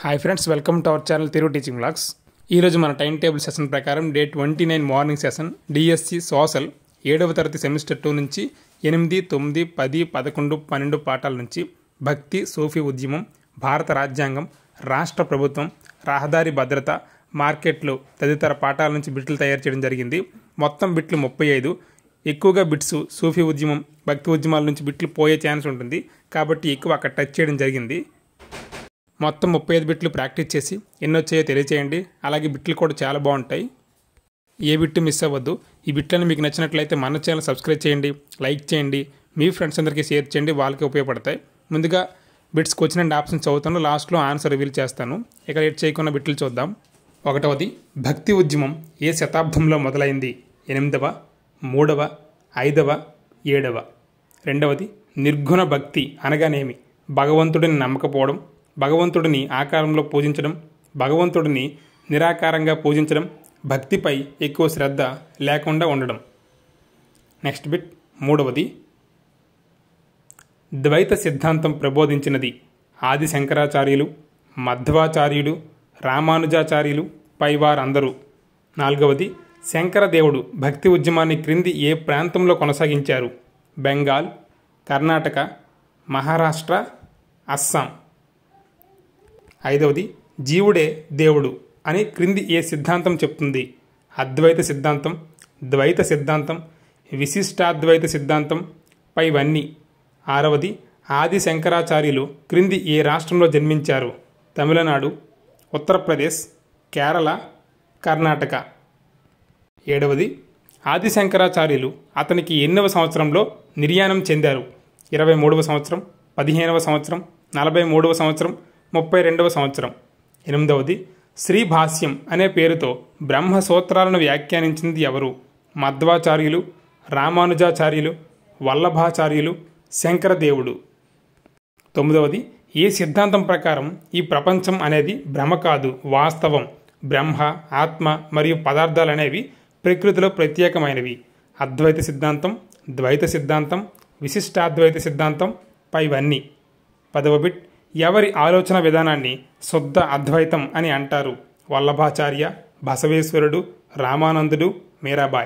Hi friends, welcome to our channel Thiru teaching blogs. ఈరోజు మన time table session ప్రకారం day 29 morning session DSC social 7వ తరగతి semester 2 నుంచి 8, 9, 10, 11, 12 పాఠాల నుంచి భక్తి, సూఫీ ఉద్యమం, భారత రాజ్యాంగం, రాష్ట్ర ప్రభుత్వం, రహదారి భద్రత, మార్కెట్లు తదితర పాఠాల నుంచి బిట్లు తయారు చేయడం జరిగింది. మొత్తం బిట్లు 35. ఎక్కువగా బిట్స్ సూఫీ ఉద్యమం, భక్తి ఉద్యమాల నుంచి బిట్లు పోయే ఛాన్స్ ఉంటుంది కాబట్టి ఎక్కువ అక్కడ టచ్ చేయడం జరిగింది. మొత్తం 35 బిట్లు ప్రాక్టీస్ చేసి ఎన్ని వచ్చాయో తెలియచేయండి. అలాగే బిట్లు కూడా చాలా బాగుంటాయి, ఏ బిట్టు మిస్ అవ్వద్దు. ఈ బిట్లను మీకు నచ్చినట్లయితే మన ఛానల్ సబ్స్క్రైబ్ చేయండి, లైక్ చేయండి, మీ ఫ్రెండ్స్ అందరికీ షేర్ చేయండి, వాళ్ళకి ఉపయోగపడతాయి. ముందుగా బిట్స్ క్వశ్చన్ అండ్ ఆప్షన్ చదువుతాను, లాస్ట్లో ఆన్సర్ రివీల్ చేస్తాను. ఇక లేట్ చేయకుండా బిట్లు చూద్దాం. 1వది, భక్తి ఉద్యమం ఏ శతాబ్దంలో మొదలైంది? 8వ, 3వ, 5వ, 7వ. 2వది, నిర్గుణ భక్తి అనగానేమి? భగవంతుడిని నమ్మకపోవడం, భగవంతుడిని ఆకారంలో పూజించడం, భగవంతుడిని నిరాకారంగా పూజించడం, భక్తిపై ఎక్కువ శ్రద్ధ లేకుండా ఉండడం. నెక్స్ట్ బిట్ 3వది, ద్వైత సిద్ధాంతం ప్రబోధించినది ఆది శంకరాచార్యులు, మధ్వాచార్యుడు, రామానుజాచార్యులు, పైవారందరూ. 4వది, శంకరదేవుడు భక్తి ఉద్యమాన్ని క్రింది ఏ ప్రాంతంలో కొనసాగించారు? బెంగాల్, కర్ణాటక, మహారాష్ట్ర, అస్సాం. 5వది, జీవుడే దేవుడు అని క్రింది ఏ సిద్ధాంతం చెప్తుంది? అద్వైత సిద్ధాంతం, ద్వైత సిద్ధాంతం, విశిష్టాద్వైత సిద్ధాంతం, పైవన్నీ. 6వది, ఆది శంకరాచార్యులు క్రింది ఏ రాష్ట్రంలో జన్మించారు? తమిళనాడు, ఉత్తరప్రదేశ్, కేరళ, కర్ణాటక. 7వది, ఆది శంకరాచార్యులు అతనికి ఎన్నవ సంవత్సరంలో నిర్యాణం చెందారు? 23వ సంవత్సరం, 15వ సంవత్సరం, 43వ సంవత్సరం, 32వ సంవత్సరం. 8వది, శ్రీభాష్యం అనే పేరుతో బ్రహ్మసూత్రాలను వ్యాఖ్యానించింది ఎవరు? మధ్వాచార్యులు, రామానుజాచార్యులు, వల్లభాచార్యులు, శంకరదేవుడు. 9వది, ఏ సిద్ధాంతం ప్రకారం ఈ ప్రపంచం అనేది భ్రమ కాదు, వాస్తవం? బ్రహ్మ, ఆత్మ మరియు పదార్థాలు అనేవి ప్రకృతిలో ప్రత్యేకమైనవి. అద్వైత సిద్ధాంతం, ద్వైత సిద్ధాంతం, విశిష్టాద్వైత సిద్ధాంతం, పైవన్నీ. 10వ బిట్, ఎవరి ఆలోచన విధానాన్ని శుద్ధ అద్వైతం అని అంటారు? వల్లభాచార్య, బసవేశ్వరుడు, రామానందుడు, మీరాబాయి.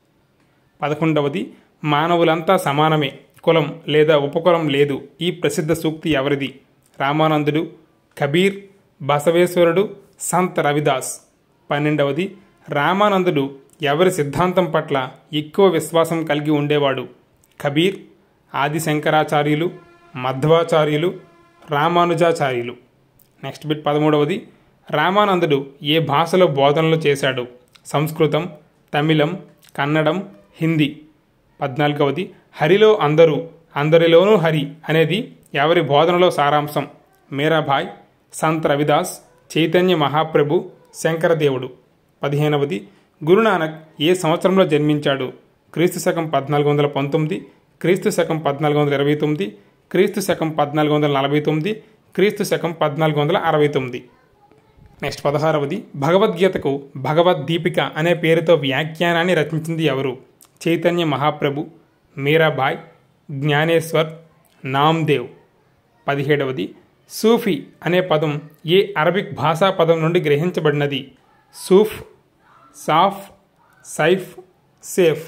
11వది, మానవులంతా సమానమే, కులం లేదా ఉపకులం లేదు ఈ ప్రసిద్ధ సూక్తి ఎవరిది? రామానందుడు, కబీర్, బసవేశ్వరుడు, సంత్ రవిదాస్. 12వది, రామానందుడు ఎవరి సిద్ధాంతం పట్ల ఎక్కువ విశ్వాసం కలిగి ఉండేవాడు? కబీర్, ఆది శంకరాచార్యులు, మధ్వాచార్యులు, రామానుజాచార్యులు. నెక్స్ట్ బిట్ 13వది, రామానందుడు ఏ భాషలో బోధనలు చేశాడు? సంస్కృతం, తమిళం, కన్నడం, హిందీ. 14వది, హరిలో అందరూ, అందరిలోనూ హరి అనేది ఎవరి బోధనలో సారాంశం? మీరాబాయ్, సంత్ రవిదాస్, చైతన్య మహాప్రభు, శంకరదేవుడు. 15వది, గురునానక్ ఏ సంవత్సరంలో జన్మించాడు? క్రీస్తు శకం 1419, క్రీస్తు శకం 1429, క్రీస్తు శకం 1449, క్రీస్తు శకం 1469. నెక్స్ట్ 16వది, భగవద్గీతకు భగవద్దీపిక అనే పేరుతో వ్యాఖ్యానాన్ని రచించింది ఎవరు? చైతన్య మహాప్రభు, మీరాబాయ్, జ్ఞానేశ్వర్, నామ్దేవ్. 17వది, సూఫీ అనే పదం ఏ అరబిక్ భాషా పదం నుండి గ్రహించబడినది? సూఫ్, సాఫ్, సైఫ్, సేఫ్.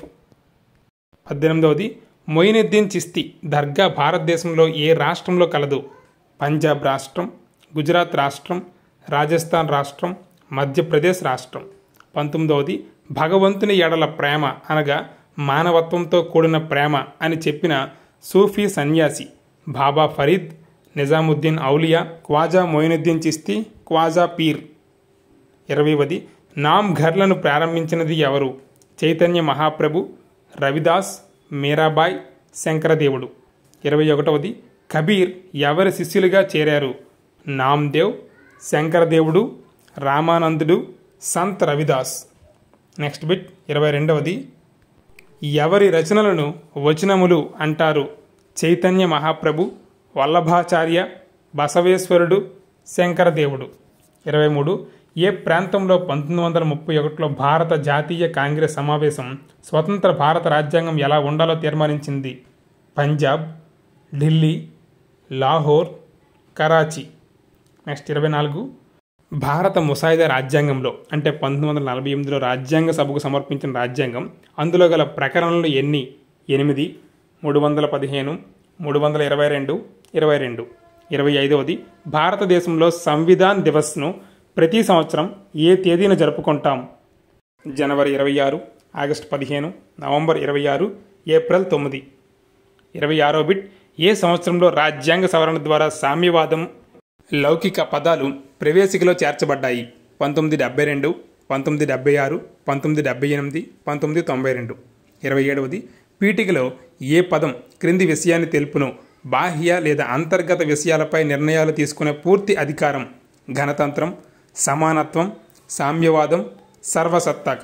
18వది, మొయినుద్దీన్ చిస్తీ దర్గా భారతదేశంలో ఏ రాష్ట్రంలో కలదు? పంజాబ్ రాష్ట్రం, గుజరాత్ రాష్ట్రం, రాజస్థాన్ రాష్ట్రం, మధ్యప్రదేశ్ రాష్ట్రం. 19వది, భగవంతుని ఎడల ప్రేమ అనగా మానవత్వంతో కూడిన ప్రేమ అని చెప్పిన సూఫీ సన్యాసి? బాబా ఫరీద్, నిజాముద్దీన్ ఔలియా, ఖ్వాజా మొయినుద్దీన్ చిస్తీ, ఖ్వాజా పీర్. 20వది, నామ్ ఘర్లను ప్రారంభించినది ఎవరు? చైతన్య మహాప్రభు, రవిదాస్, మీరాబాయ్, శంకరదేవుడు. 21వది, కబీర్ ఎవరి శిష్యులుగా చేరారు? నామ్దేవ్, శంకరదేవుడు, రామానందుడు, సంత్ రవిదాస్. నెక్స్ట్ బిట్ 22వది, ఎవరి రచనలను వచనములు అంటారు? చైతన్య మహాప్రభు, వల్లభాచార్య, బసవేశ్వరుడు, శంకరదేవుడు. 23, ఏ ప్రాంతంలో 1931లో భారత జాతీయ కాంగ్రెస్ సమావేశం స్వతంత్ర భారత రాజ్యాంగం ఎలా ఉండాలో తీర్మానించింది? పంజాబ్, ఢిల్లీ, లాహోర్, కరాచీ. నెక్స్ట్ 24 భారత ముసాయిదా రాజ్యాంగంలో అంటే 1948లో రాజ్యాంగ సభకు సమర్పించిన రాజ్యాంగం అందులో గల ప్రకరణలు ఎన్ని? 8, 315, 322, 22. 25వది భారతదేశంలో సంవిధాన్ దివస్ను ప్రతి సంవత్సరం ఏ తేదీన జరుపుకుంటాం? జనవరి 26, ఆగస్టు 15, నవంబర్ 26, ఏప్రిల్ 9. 26వ బిట్ ఏ సంవత్సరంలో రాజ్యాంగ సవరణ ద్వారా సామ్యవాదం లౌకిక పదాలు ప్రవేశికలో చేర్చబడ్డాయి? 1972, 1976, 1978, 1992. 27వది పీఠికలో ఏ పదం క్రింది విషయాన్ని తెలుపును? బాహ్య లేదా అంతర్గత విషయాలపై నిర్ణయాలు తీసుకునే పూర్తి అధికారం. గణతంత్రం, సమానత్వం, సామ్యవాదం, సర్వసత్తాక.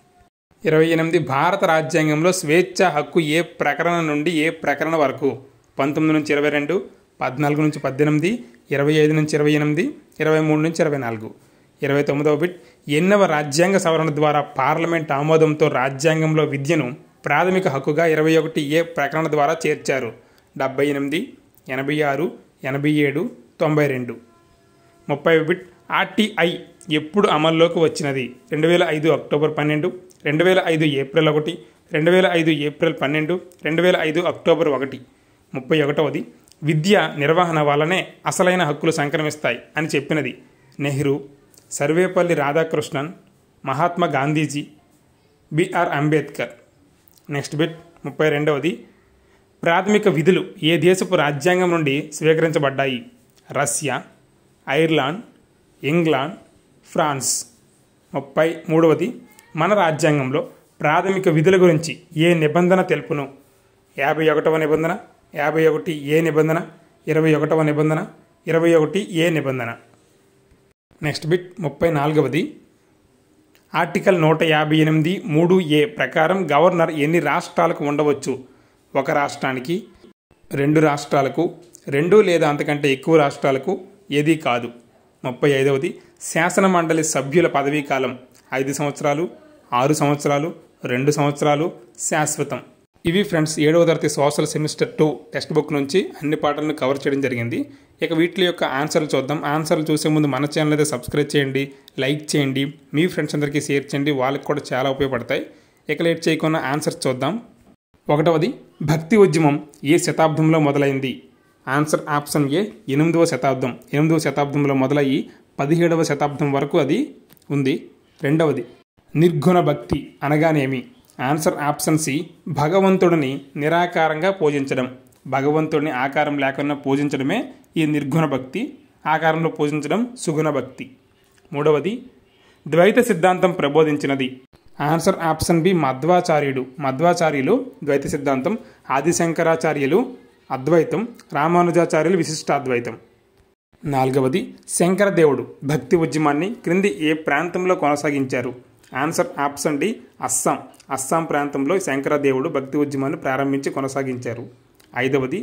28 భారత రాజ్యాంగంలో స్వేచ్ఛ హక్కు ఏ ప్రకరణ నుండి ఏ ప్రకరణ వరకు? 19 నుంచి 22, 14 నుంచి 18, 25 నుంచి 28, 23 నుంచి 24. 29వ బిట్ ఎన్నవ రాజ్యాంగ సవరణ ద్వారా పార్లమెంట్ ఆమోదంతో రాజ్యాంగంలో విద్యను ప్రాథమిక హక్కుగా 21 ఏ ప్రకరణ ద్వారా చేర్చారు? 78, 86, 87, 92. 30వ బిట్ ఆర్టీఐ ఎప్పుడు అమల్లోకి వచ్చినది? 2005 అక్టోబర్ 12, 2005 ఏప్రిల్ 1, 2005 ఏప్రిల్ 12, 2005 అక్టోబర్ 1. 31వది విద్య నిర్వహణ వల్లనే అసలైన హక్కులు సంక్రమిస్తాయి అని చెప్పినది? Nehru, Sarvepalli Radhakrishnan, Mahatma Gandhiji, BR Ambedkar. Next bit 32వది ప్రాథమిక విధులు ఏ దేశపు రాజ్యాంగం నుండి స్వీకరించబడ్డాయి? Russia, Ireland, England, France. 33వది మన రాజ్యాంగంలో ప్రాథమిక విధుల గురించి ఏ నిబంధన తెలుపును? 51వ నిబంధన, 51 ఏ నిబంధన, 21వ నిబంధన, 21 ఏ నిబంధన. నెక్స్ట్ బిట్ 34వది ఆర్టికల్ 158 3A ప్రకారం గవర్నర్ ఎన్ని రాష్ట్రాలకు ఉండవచ్చు? 1 రాష్ట్రానికి, 2 రాష్ట్రాలకు, 2 లేదా అంతకంటే ఎక్కువ రాష్ట్రాలకు, ఏదీ కాదు. 35వది శాసన మండలి సభ్యుల పదవీ కాలం 5 సంవత్సరాలు, 6 సంవత్సరాలు, 2 సంవత్సరాలు, శాశ్వతం. ఇవి ఫ్రెండ్స్ 7వ తరగతి సోషల్ సెమిస్టర్ 2 టెక్స్ట్ బుక్ నుంచి అన్ని పాఠాలను కవర్ చేయడం జరిగింది. ఇక వీటి యొక్క ఆన్సర్లు చూద్దాం. ఆన్సర్లు చూసే ముందు మన ఛానల్ అయితే సబ్స్క్రైబ్ చేయండి, లైక్ చేయండి, మీ ఫ్రెండ్స్ అందరికీ షేర్ చేయండి, వాళ్ళకి కూడా చాలా ఉపయోగపడతాయి. ఇక లేట్ చేయకుండా ఆన్సర్స్ చూద్దాం. 1వది భక్తి ఉద్యమం ఏ శతాబ్దంలో మొదలైంది? ఆన్సర్ ఆప్షన్ ఏ 8వ శతాబ్దం. 8వ శతాబ్దంలో మొదలయ్యి 17వ శతాబ్దం వరకు అది ఉంది. 2వది నిర్గుణ భక్తి అనగానేమి? ఆన్సర్ ఆప్షన్ సి భగవంతుడిని నిరాకారంగా పూజించడం. భగవంతుడిని ఆకారం లేకుండా పూజించడమే ఈ నిర్గుణ భక్తి. ఆకారంలో పూజించడం సుగుణ భక్తి. 3వది ద్వైత సిద్ధాంతం ప్రబోధించినది. ఆన్సర్ ఆప్షన్ బి మధ్వాచార్యుడు. మధ్వాచార్యులు ద్వైత సిద్ధాంతం, ఆదిశంకరాచార్యులు అద్వైతం, రామానుజాచార్యులు విశిష్టాద్వైతం. 4వది శంకరదేవుడు భక్తి ఉద్యమాన్ని క్రింది ఏ ప్రాంతంలో కొనసాగించారు? Answer option D Assam. Assam ప్రాంతంలో శంకరదేవుడు భక్తి ఉద్యమాన్ని ప్రారంభించి కొనసాగించారు. 5వది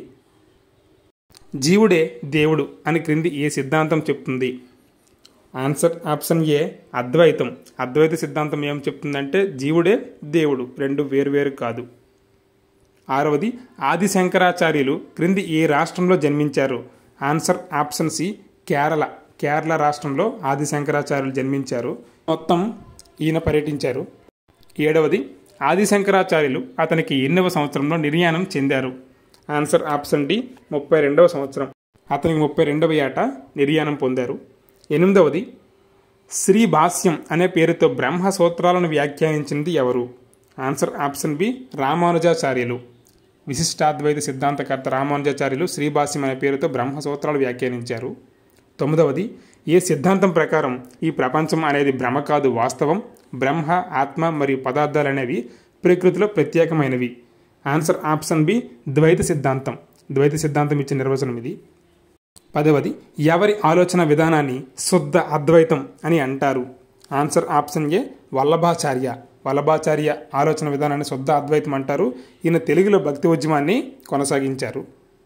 జీవుడే దేవుడు అని క్రింది ఏ సిద్ధాంతం చెప్తుంది? ఆన్సర్ ఆప్షన్ ఏ అద్వైతం. అద్వైత సిద్ధాంతం ఏం చెప్తుందంటే జీవుడే దేవుడు, 2 వేరువేరు కాదు. 6వది ఆదిశంకరాచార్యులు క్రింది ఏ రాష్ట్రంలో జన్మించారు? Answer option C Kerala. Kerala రాష్ట్రంలో ఆదిశంకరాచార్యులు జన్మించారు. మొత్తం ఈయన పర్యటించారు. 7వది ఆదిశంకరాచార్యులు అతనికి ఎన్నవ సంవత్సరంలో నిర్యాణం చెందారు? ఆన్సర్ ఆప్షన్ డి 32వ సంవత్సరం. అతనికి 32వ ఏట నిర్యాణం పొందారు. 8వది శ్రీ భాష్యం అనే పేరుతో బ్రహ్మ సూత్రాలను వ్యాఖ్యానించింది ఎవరు? ఆన్సర్ ఆప్షన్ బి రామానుజాచార్యులు. విశిష్టాద్వైత సిద్ధాంతకర్త రామానుజాచార్యులు శ్రీభాష్యం అనే పేరుతో బ్రహ్మసూత్రాలు వ్యాఖ్యానించారు. 9వది ఏ సిద్ధాంతం ప్రకారం ఈ ప్రపంచం అనేది భ్రమ కాదు వాస్తవం, బ్రహ్మ, ఆత్మ మరియు పదార్థాలు అనేవి ప్రకృతిలో ప్రత్యేకమైనవి? ఆన్సర్ ఆప్షన్ బి ద్వైత సిద్ధాంతం. ద్వైత సిద్ధాంతం ఇచ్చిన నిర్వచనం ఇది. 10వది ఎవరి ఆలోచన విధానాన్ని శుద్ధ అద్వైతం అని అంటారు? Answer option A Vallabhacharya. Vallabhacharya ఆలోచన విధానాన్ని శుద్ధ అద్వైతం అంటారు. ఈయన తెలుగులో భక్తి ఉద్యమాన్ని కొనసాగించారు.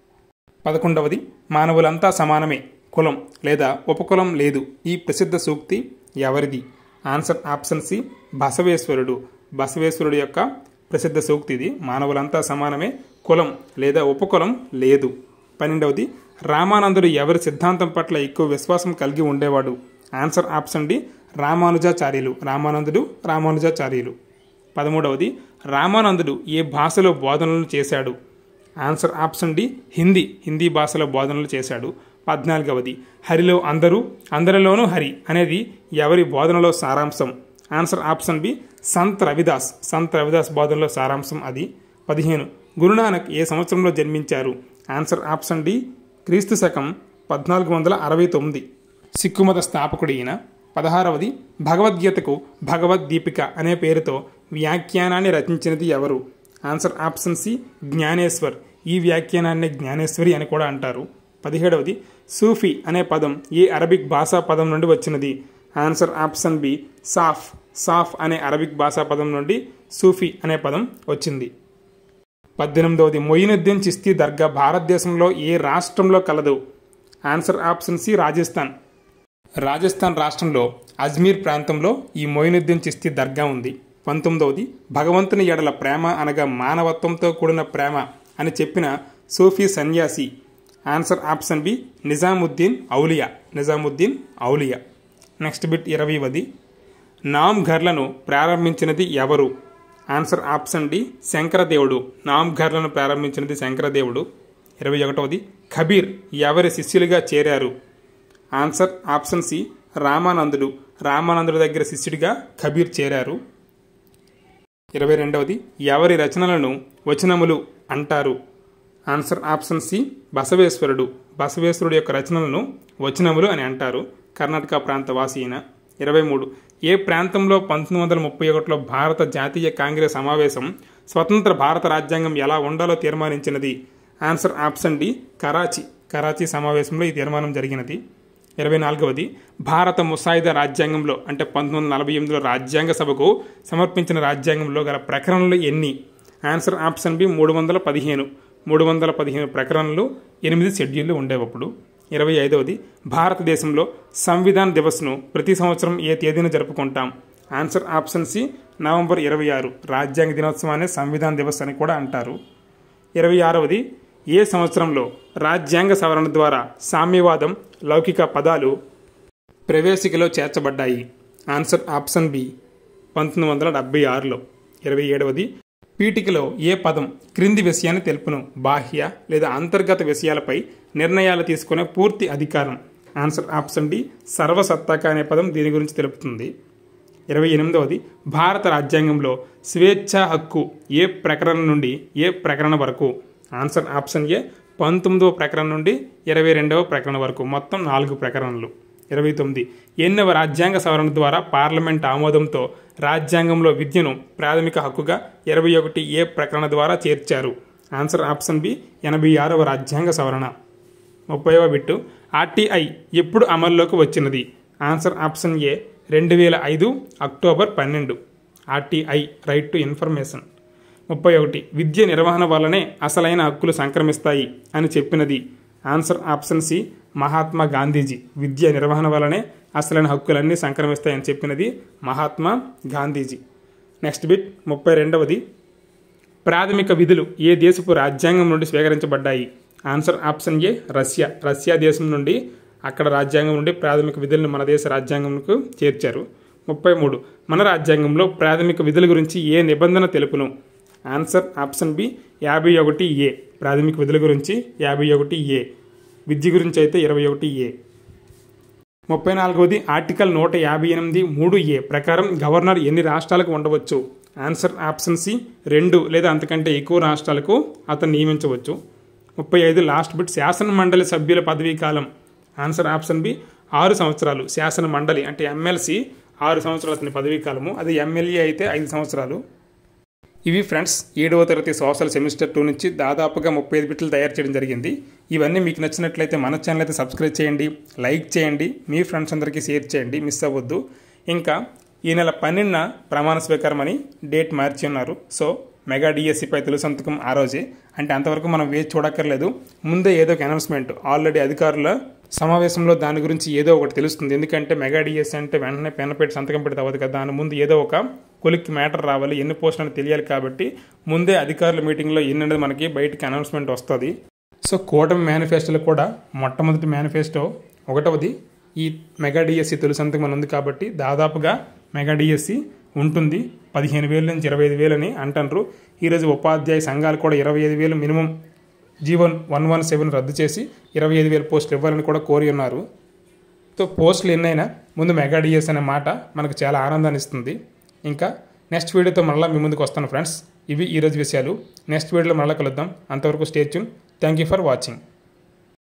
11వది మానవులంతా సమానమే, కులం లేదా ఉపకులం లేదు ఈ ప్రసిద్ధ సూక్తి ఎవరిది? ఆన్సర్ ఆప్షన్ సి బసవేశ్వరుడు. బసవేశ్వరుడు యొక్క ప్రసిద్ధ సూక్తి ఇది. మానవులంతా సమానమే, కులం లేదా ఉపకులం లేదు. 12వది రామానందుడు ఎవరి సిద్ధాంతం పట్ల ఎక్కువ విశ్వాసం కలిగి ఉండేవాడు? ఆన్సర్ ఆప్షన్ డి రామానుజాచార్యులు. రామానుజాచార్యులు. 13వది రామానందుడు ఏ భాషలో బోధనలు చేశాడు? ఆన్సర్ ఆప్షన్ డి హిందీ భాషలో బోధనలు చేశాడు. 14వది హరిలో అందరూ అందరిలోనూ హరి అనేది ఎవరి బోధనలో సారాంశం? Answer option B Sant Ravidas బోధనలో సారాంశం అది. 15 గురునానక్ ఏ సంవత్సరంలో జన్మించారు? ఆన్సర్ ఆప్షన్ డి క్రీస్తు శకం 1469. సిక్కు మత స్థాపకుడు ఈయన. 16వది భగవద్గీతకు భగవద్దీపిక అనే పేరుతో వ్యాఖ్యానాన్ని రచించినది ఎవరు? Answer option C Dnyaneshwar. ఈ వ్యాఖ్యానాన్ని జ్ఞానేశ్వరి అని కూడా అంటారు. 17వది సూఫీ అనే పదం ఏ అరబిక్ భాషా పదం నుండి వచ్చినది? ఆన్సర్ ఆప్షన్ బి సాఫ్ అనే అరబిక్ భాషా పదం నుండి సూఫీ అనే పదం వచ్చింది. 18వది మొయినుద్దీన్ చిస్తీ దర్గా భారతదేశంలో ఏ రాష్ట్రంలో కలదు? ఆన్సర్ ఆప్షన్ సి రాజస్థాన్ రాష్ట్రంలో అజ్మీర్ ప్రాంతంలో ఈ మొయినుద్దీన్ చిస్తీ దర్గా ఉంది. 19వది భగవంతుని ఎడల ప్రేమ అనగా మానవత్వంతో కూడిన ప్రేమ అని చెప్పిన సూఫీ సన్యాసి? Answer option B Nizamuddin Auliya. Next bit 20వది నామ్ ఘర్లను ప్రారంభించినది ఎవరు? ఆన్సర్ ఆప్షన్ డి శంకరదేవుడు. నామ్ ఘర్లను ప్రారంభించినది శంకరదేవుడు. 21వది కబీర్ ఎవరి శిష్యులుగా చేరారు? ఆన్సర్ ఆప్షన్ సి రామానందుడు దగ్గర శిష్యుడిగా కబీర్ చేరారు. 22వది ఎవరి రచనలను వచనములు అంటారు? ఆన్సర్ ఆప్షన్ సి బసవేశ్వరుడు యొక్క రచనలను వచనములు అని అంటారు. కర్ణాటక ప్రాంత వాసి అయిన. 23 ఏ ప్రాంతంలో 1931లో భారత జాతీయ కాంగ్రెస్ సమావేశం స్వతంత్ర భారత రాజ్యాంగం ఎలా ఉండాలో తీర్మానించినది? ఆన్సర్ ఆప్షన్ డి కరాచీ సమావేశంలో ఈ తీర్మానం జరిగినది. 24వది భారత ముసాయిదా రాజ్యాంగంలో అంటే 1948లో రాజ్యాంగ సభకు సమర్పించిన రాజ్యాంగంలో గల ప్రకరణలు ఎన్ని? ఆన్సర్ ఆప్షన్ బి 315 ప్రకరణలు, 8 షెడ్యూళ్లు ఉండేవప్పుడు. 25వది భారతదేశంలో సంవిధాన్ దివస్ను ప్రతి సంవత్సరం ఏ తేదీన జరుపుకుంటాం? Answer option C November 26. రాజ్యాంగ దినోత్సవాన్ని సంవిధాన్ దివస్ అని కూడా అంటారు. 26వది ఏ సంవత్సరంలో రాజ్యాంగ సవరణ ద్వారా సామ్యవాదం, లౌకిక పదాలు ప్రవేశికలో చేర్చబడ్డాయి? ఆన్సర్ ఆప్షన్ బి 1976లో. 27వది పీఠికలో ఏ పదం క్రింది విషయాన్ని తెలుపును? బాహ్య లేదా అంతర్గత విషయాలపై నిర్ణయాలు తీసుకునే పూర్తి అధికారం. ఆన్సర్ ఆప్షన్ డి సర్వసత్తాక అనే పదం దీని గురించి తెలుపుతుంది. 28వది భారత రాజ్యాంగంలో స్వేచ్ఛా హక్కు ఏ ప్రకరణ నుండి ఏ ప్రకరణ వరకు? ఆన్సర్ ఆప్షన్ ఏ 19వ ప్రకరణ నుండి 22వ ప్రకరణ వరకు, మొత్తం 4 ప్రకరణలు. 29 ఎన్నవ రాజ్యాంగ సవరణ ద్వారా పార్లమెంట్ ఆమోదంతో రాజ్యాంగంలో విద్యను ప్రాథమిక హక్కుగా 21 ప్రకరణ ద్వారా చేర్చారు? ఆన్సర్ ఆప్షన్ బి 86వ రాజ్యాంగ సవరణ. 30వ బిట్టు ఆర్టీఐ ఎప్పుడు అమల్లోకి వచ్చినది? Answer option A 2005 October 12. RTI right to information. 31 విద్య నిర్వహణ వల్లనే అసలైన హక్కులు సంక్రమిస్తాయి అని చెప్పినది? Answer option C Mahatma Gandhiji. విద్య నిర్వహణ వల్లనే అసలైన హక్కులన్నీ సంక్రమిస్తాయని చెప్పినది మహాత్మా గాంధీజీ. నెక్స్ట్ బిట్ 32వది ప్రాథమిక విధులు ఏ దేశపు రాజ్యాంగం నుండి స్వీకరించబడ్డాయి? ఆన్సర్ ఆప్షన్ ఏ రష్యా దేశం నుండి అక్కడ రాజ్యాంగం నుండి ప్రాథమిక విధులను మన దేశ రాజ్యాంగంకు చేర్చారు. 33 మన రాజ్యాంగంలో ప్రాథమిక విధుల గురించి ఏ నిబంధన తెలుపును? Answer option B 51A. ప్రాథమిక విధుల గురించి 51A, విద్య గురించి అయితే 21A. 34వది ఆర్టికల్ 158(3)A ప్రకారం గవర్నర్ ఎన్ని రాష్ట్రాలకు ఉండవచ్చు? ఆన్సర్ ఆప్షన్ సి 2 లేదా అంతకంటే ఎక్కువ రాష్ట్రాలకు అతను నియమించవచ్చు. 35 లాస్ట్ బిట్ శాసన మండలి సభ్యుల పదవీ కాలం. ఆన్సర్ ఆప్షన్ బి 6 సంవత్సరాలు. శాసన మండలి అంటే ఎమ్మెల్సీ 6 సంవత్సరాలు అతని పదవీ కాలము, అది ఎమ్మెల్యే అయితే 5 సంవత్సరాలు. ఇవి ఫ్రెండ్స్ 7వ తరగతి సోషల్ సెమిస్టర్ 2 నుంచి దాదాపుగా 35 బిట్లు తయారు చేయడం జరిగింది. ఇవన్నీ మీకు నచ్చినట్లయితే మన ఛానల్ అయితే సబ్స్క్రైబ్ చేయండి, లైక్ చేయండి, మీ ఫ్రెండ్స్ అందరికీ షేర్ చేయండి, మిస్ అవ్వద్దు. ఇంకా ఈ నెల 12న ప్రమాణ స్వీకారం అని డేట్ మార్చి ఉన్నారు. సో మెగా డిఎస్సిపై తొలి సంతకం ఆ రోజే, అంటే అంతవరకు మనం వేచి చూడక్కర్లేదు. ముందే ఏదో ఒక అనౌన్స్మెంట్ ఆల్రెడీ అధికారుల సమావేశంలో దాని గురించి ఏదో ఒకటి తెలుస్తుంది. ఎందుకంటే మెగా డిఎస్సి అంటే వెంటనే పెన్ పెట్టి సంతకం పెడితే అవ్వదు కదా, దాని ముందు ఏదో ఒక కొలిక్ మ్యాటర్ రావాలి, ఎన్ని పోస్టులు అని తెలియాలి. కాబట్టి ముందే అధికారుల మీటింగ్లో ఎన్ని అనేది మనకి బయటికి అనౌన్స్మెంట్ వస్తుంది. సో కూటమి మేనిఫెస్టోలో కూడా మొట్టమొదటి మేనిఫెస్టో ఒకటవది ఈ మెగా డిఎస్సి తొలి సంతకం ఉంది కాబట్టి దాదాపుగా మెగా డిఎస్సి ఉంటుంది 15,000 నుంచి 25,000 అని అంటారు. ఈరోజు ఉపాధ్యాయ సంఘాలు కూడా 25,000 మినిమం జీవన్ 117 రద్దు చేసి 25,000 పోస్టులు ఇవ్వాలని కూడా కోరి ఉన్నారు. సో పోస్టులు ఎన్నైనా ముందు మెగా డిఎస్సి అనే మాట మనకు చాలా ఆనందాన్ని ఇస్తుంది. ఇంకా నెక్స్ట్ వీడియోతో మళ్ళీ మీ ముందుకు వస్తాను ఫ్రెండ్స్. ఇవి ఈరోజు విషయాలు. నెక్స్ట్ వీడియోలో మళ్ళీ కలుద్దాం. అంతవరకు stay tune. Thank you for watching.